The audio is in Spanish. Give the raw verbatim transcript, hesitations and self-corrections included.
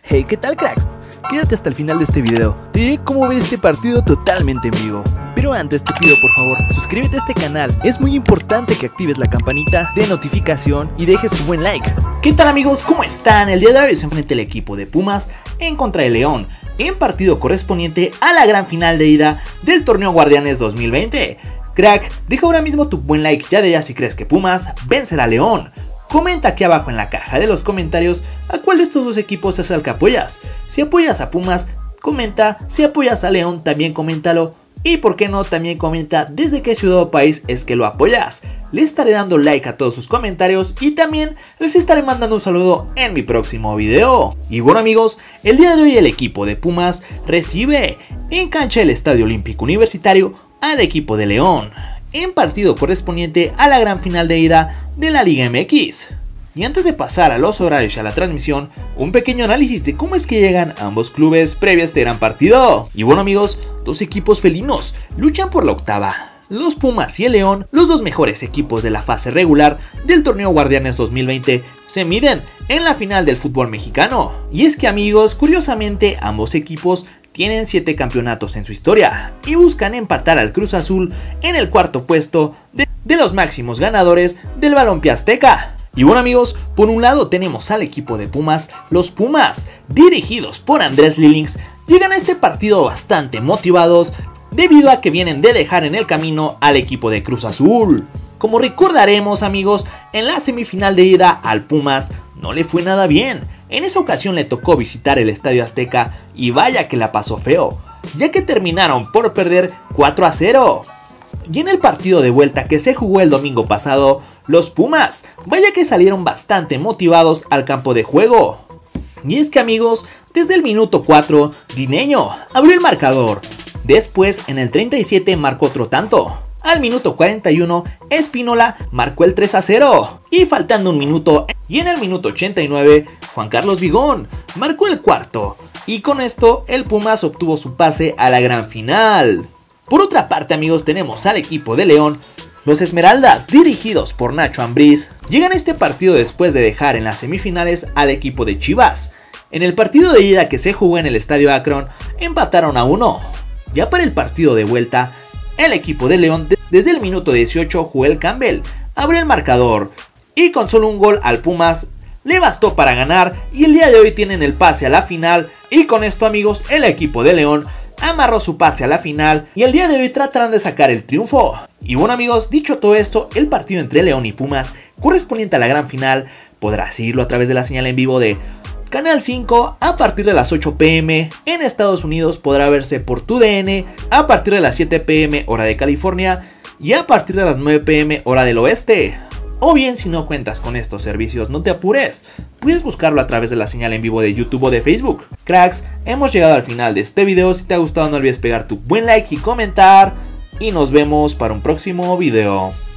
Hey, ¿qué tal, cracks? Quédate hasta el final de este video, te diré cómo ver este partido totalmente en vivo. Pero antes te pido por favor, suscríbete a este canal, es muy importante que actives la campanita de notificación y dejes tu buen like. ¿Qué tal amigos? ¿Cómo están? El día de hoy se enfrenta el equipo de Pumas en contra de León, en partido correspondiente a la gran final de ida del torneo Guardianes dos mil veinte. Crack, deja ahora mismo tu buen like ya de ya si crees que Pumas vencerá a León. Comenta aquí abajo en la caja de los comentarios a cuál de estos dos equipos es el que apoyas. Si apoyas a Pumas, comenta. Si apoyas a León, también coméntalo. Y por qué no, también comenta desde qué ciudad o país es que lo apoyas. Le estaré dando like a todos sus comentarios y también les estaré mandando un saludo en mi próximo video. Y bueno amigos, el día de hoy el equipo de Pumas recibe en cancha del Estadio Olímpico Universitario al equipo de León, en partido correspondiente a la gran final de ida de la Liga M X. Y antes de pasar a los horarios y a la transmisión, un pequeño análisis de cómo es que llegan ambos clubes previo a este gran partido. Y bueno amigos, dos equipos felinos luchan por la octava. Los Pumas y el León, los dos mejores equipos de la fase regular del torneo Guardianes dos mil veinte, se miden en la final del fútbol mexicano. Y es que amigos, curiosamente ambos equipos tienen siete campeonatos en su historia y buscan empatar al Cruz Azul en el cuarto puesto de, de los máximos ganadores del balompié azteca. Y bueno amigos, por un lado tenemos al equipo de Pumas. Los Pumas, dirigidos por Andrés Lillings, llegan a este partido bastante motivados debido a que vienen de dejar en el camino al equipo de Cruz Azul. Como recordaremos amigos, en la semifinal de ida al Pumas no le fue nada bien. En esa ocasión le tocó visitar el Estadio Azteca y vaya que la pasó feo, ya que terminaron por perder cuatro a cero. Y en el partido de vuelta que se jugó el domingo pasado, los Pumas, vaya que salieron bastante motivados al campo de juego. Y es que amigos, desde el minuto cuatro, Dineño abrió el marcador. Después en el treinta y siete marcó otro tanto. Al minuto cuarenta y uno, Espínola marcó el tres a cero. Y faltando un minuto, y en el minuto ochenta y nueve, Juan Carlos Vigón marcó el cuarto. Y con esto, el Pumas obtuvo su pase a la gran final. Por otra parte amigos, tenemos al equipo de León. Los Esmeraldas, dirigidos por Nacho Ambriz, llegan a este partido después de dejar en las semifinales al equipo de Chivas. En el partido de ida que se jugó en el Estadio Akron, empataron a uno. Ya para el partido de vuelta, el equipo de León desde el minuto dieciocho, Joel Campbell abrió el marcador y con solo un gol al Pumas le bastó para ganar y el día de hoy tienen el pase a la final. Y con esto amigos, el equipo de León amarró su pase a la final y el día de hoy tratarán de sacar el triunfo. Y bueno amigos, dicho todo esto, el partido entre León y Pumas correspondiente a la gran final podrás seguirlo a través de la señal en vivo de Canal cinco a partir de las ocho pm. En Estados Unidos podrá verse por tu D N a partir de las siete pm hora de California y a partir de las nueve pm hora del oeste. O bien si no cuentas con estos servicios, no te apures, puedes buscarlo a través de la señal en vivo de YouTube o de Facebook. Cracks, hemos llegado al final de este video. Si te ha gustado no olvides pegar tu buen like y comentar. Y nos vemos para un próximo video.